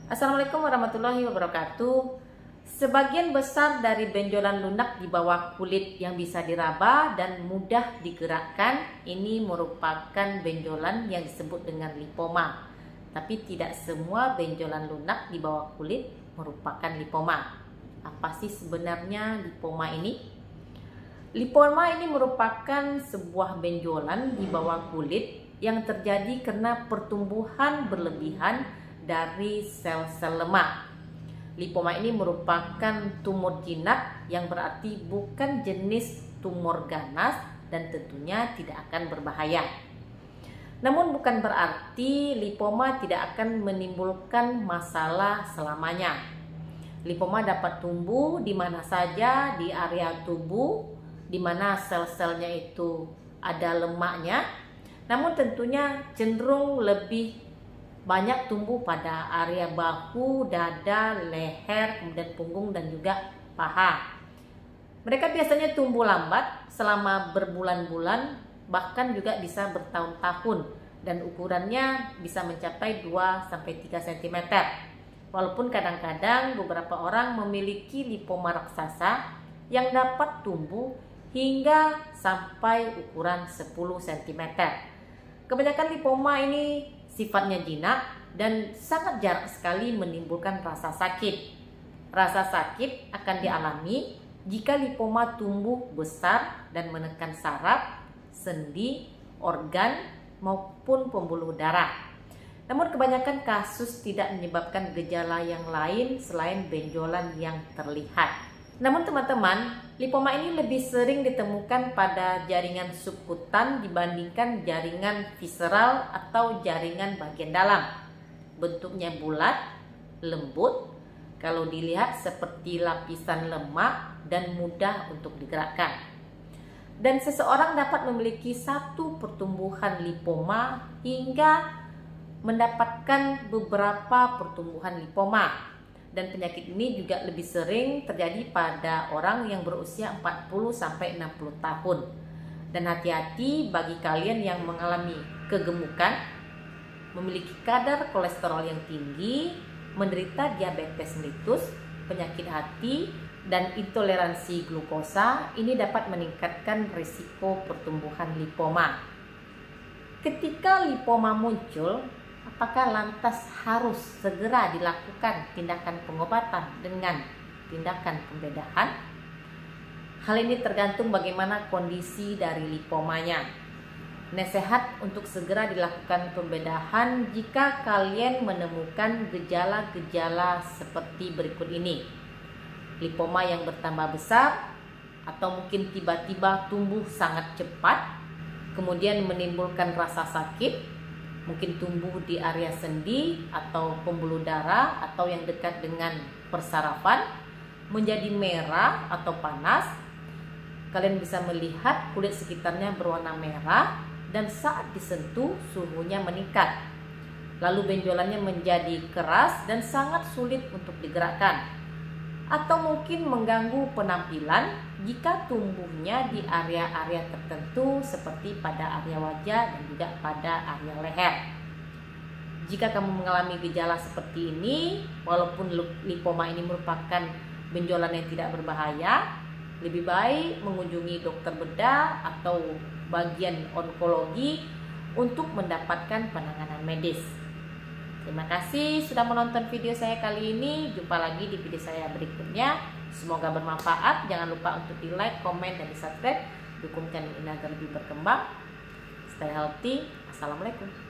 Assalamualaikum warahmatullahi wabarakatuh. Sebagian besar dari benjolan lunak di bawah kulit yang bisa diraba dan mudah digerakkan ini merupakan benjolan yang disebut dengan lipoma. Tapi tidak semua benjolan lunak di bawah kulit merupakan lipoma. Apa sih sebenarnya lipoma ini? Lipoma ini merupakan sebuah benjolan di bawah kulit yang terjadi karena pertumbuhan berlebihan dari sel-sel lemak. Lipoma ini merupakan tumor jinak yang berarti bukan jenis tumor ganas dan tentunya tidak akan berbahaya. Namun bukan berarti lipoma tidak akan menimbulkan masalah selamanya. Lipoma dapat tumbuh di mana saja di area tubuh di mana sel-selnya itu ada lemaknya. Namun tentunya cenderung lebih banyak tumbuh pada area bahu, dada, leher, kemudian punggung dan juga paha. Mereka biasanya tumbuh lambat selama berbulan-bulan, bahkan juga bisa bertahun-tahun dan ukurannya bisa mencapai 2-3 cm. Walaupun kadang-kadang beberapa orang memiliki lipoma raksasa yang dapat tumbuh hingga sampai ukuran 10 cm. Kebanyakan lipoma ini sifatnya jinak dan sangat jarang sekali menimbulkan rasa sakit. Rasa sakit akan dialami jika lipoma tumbuh besar dan menekan saraf, sendi, organ maupun pembuluh darah. Namun kebanyakan kasus tidak menyebabkan gejala yang lain selain benjolan yang terlihat. Namun teman-teman, lipoma ini lebih sering ditemukan pada jaringan subkutan dibandingkan jaringan visceral atau jaringan bagian dalam. Bentuknya bulat, lembut, kalau dilihat seperti lapisan lemak dan mudah untuk digerakkan. Dan seseorang dapat memiliki satu pertumbuhan lipoma hingga mendapatkan beberapa pertumbuhan lipoma. Dan penyakit ini juga lebih sering terjadi pada orang yang berusia 40-60 tahun. Dan hati-hati bagi kalian yang mengalami kegemukan, memiliki kadar kolesterol yang tinggi, menderita diabetes mellitus, penyakit hati, dan intoleransi glukosa, ini dapat meningkatkan risiko pertumbuhan lipoma. Ketika lipoma muncul, apakah lantas harus segera dilakukan tindakan pengobatan dengan tindakan pembedahan? Hal ini tergantung bagaimana kondisi dari lipomanya. Nasihat untuk segera dilakukan pembedahan jika kalian menemukan gejala-gejala seperti berikut ini. Lipoma yang bertambah besar atau mungkin tiba-tiba tumbuh sangat cepat, kemudian menimbulkan rasa sakit, mungkin tumbuh di area sendi atau pembuluh darah atau yang dekat dengan persarafan, menjadi merah atau panas. Kalian bisa melihat kulit sekitarnya berwarna merah dan saat disentuh suhunya meningkat. Lalu benjolannya menjadi keras dan sangat sulit untuk digerakkan. Atau mungkin mengganggu penampilan jika tumbuhnya di area-area tertentu seperti pada area wajah dan juga pada area leher. Jika kamu mengalami gejala seperti ini, walaupun lipoma ini merupakan benjolan yang tidak berbahaya, lebih baik mengunjungi dokter bedah atau bagian onkologi untuk mendapatkan penanganan medis. Terima kasih sudah menonton video saya kali ini. Jumpa lagi di video saya berikutnya. Semoga bermanfaat. Jangan lupa untuk di like, komen, dan di subscribe. Dukung channel ini agar lebih berkembang. Stay healthy. Assalamualaikum.